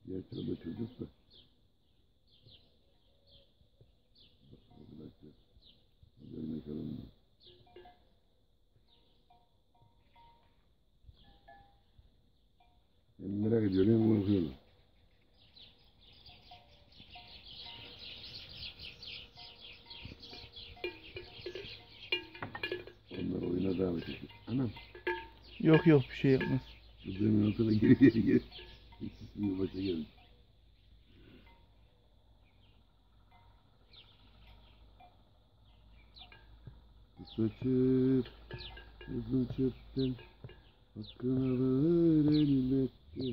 Gerçi o da çocuk da. Arkadaşlar. Üzerine kalın. Hem merak ediyorum hem korkuyorum. Onlar oyuna davet ediyor. Anam. Yok yok, bir şey yapmaz. Kızının altına geri. İkisini başa geldi. Kısa çöp, uzun çöpten hakkını alır elbette.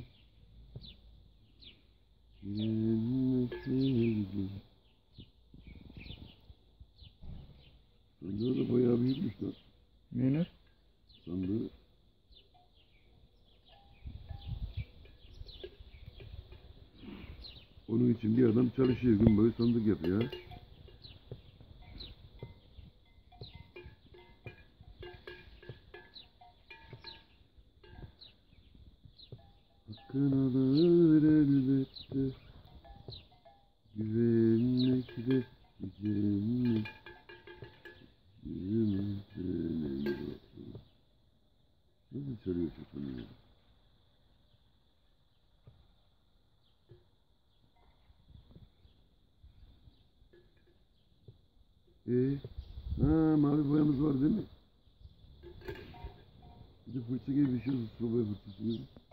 Yenmeseydim. Sandığı da bayağı büyükmüş lan. Ne? Sandığı. Onun için bir adam çalışıyor, gün boyu sandık yapıyor. Hakkın alır elbette. Güvenmekle gücenmek. Yürümekle yoktur. Nasıl söylüyor şu konuyu? Mavi boyamız var değil mi? Bir de fırça gibi bir şey olsun, sobaya fırçası gibi.